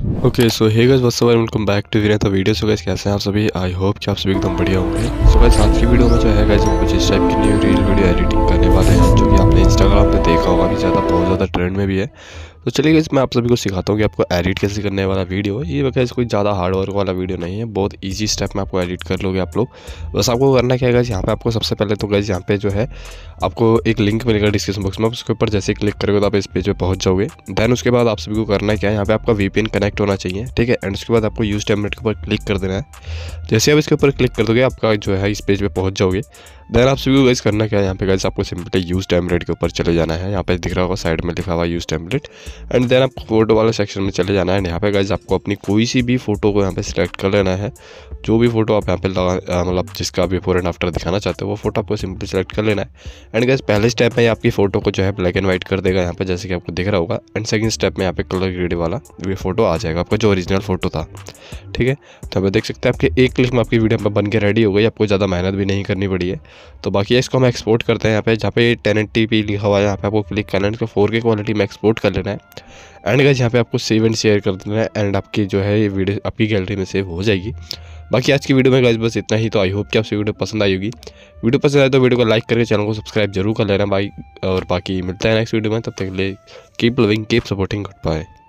Okay so hey guys what's up welcome back to the video. So guys कैसे हैं आप सभी? I hope कि आप सभी एकदम बढ़िया होंगे। सो गाइस आज की वीडियो में जो है गाइस हम कुछ इस टाइप की न्यू रील वीडियो एडिटिंग करने वाले हैं जो कि आपने इंस्टाग्राम पे देखा होगा कि बहुत ज़्यादा ट्रेंड में भी है। तो चलिए गाइस मैं आप सभी को सिखाता हूँ कि आपको एडिट कैसे करने वाला वीडियो है। ये गाइस कोई ज़्यादा हार्ड वर्क वाला वीडियो नहीं है, बहुत ईजी स्टेप में आपको एडिट कर लोगे आप लोग। बस आपको करना क्या है गाइस, यहाँ पे आपको सबसे पहले तो गाइस यहाँ पे जो है आपको एक लिंक मिलेगा डिस्क्रिप्शन बॉक्स में, उसके ऊपर जैसे क्लिक करोगे तो आप इस पेज पे पहुंच जाओगे। देन उसके बाद आप सभी को करना क्या है, यहाँ पे आपका VPN कनेक्ट होना चाहिए, ठीक है। एंड उसके बाद आपको यूज टेम्पलेट के ऊपर क्लिक कर देना है। जैसे आप इसके ऊपर क्लिक कर दोगे आपका जो है इस पेज पे पहुंच जाओगे। देन आप सभी को गाइस करना क्या है, यहाँ पे गाइस आपको सिंपली यूज टेम्पलेट के ऊपर चले जाना है। यहाँ पे दिख रहा होगा साइड में लिखा हुआ यूज टेम्पलेट। एंड देन आपको फोटो वाले सेक्शन में चले जाना है। यहाँ पे गाइस आपको अपनी कोई सी भी फोटो को यहाँ पे सिलेक्ट कर लेना है। जो भी फोटो आप यहाँ पे लगा मतलब जिसका बिफोर एंड आफ्टर दिखाना चाहते हो वो फोटो आपको सिंपली सेलेक्ट कर लेना है। एंड गाइस पहले स्टेप में आपकी फोटो को जो है ब्लैक एंड व्हाइट कर देगा यहाँ पे, जैसे कि आपको दिख रहा होगा। एंड सेकंड स्टेप में यहाँ पे कलर ग्रेड वाला ये फोटो आ जाएगा आपका जो ओरिजिनल फोटो था, ठीक है। तो आप देख सकते हैं आपके एक क्लिक में आपकी वीडियो बन के रेडी हो गई, आपको ज़्यादा मेहनत भी नहीं करनी पड़ी है। तो बाकी इसको हम एक्सपोर्ट करते हैं यहाँ पे, जहाँ पे 1080p लिखा हुआ है यहाँ पे आपको क्लिक करना है, इसको 4K क्वालिटी में एक्सपोर्ट कर लेना है। एंड गाइस यहाँ पे आपको सेव एंड शेयर कर देना है। एंड आपकी जो है ये वीडियो आपकी गैलरी में सेव हो जाएगी। बाकी आज की वीडियो में गाइस बस इतना ही। तो आई होप कि आपसे वीडियो पसंद आई होगी। वीडियो पसंद आए तो वीडियो को लाइक करके चैनल को सब्सक्राइब जरूर कर लेना भाई। और बाकी मिलता है नेक्स्ट वीडियो में, तब तक के लिए keep loving keep supporting, good bye.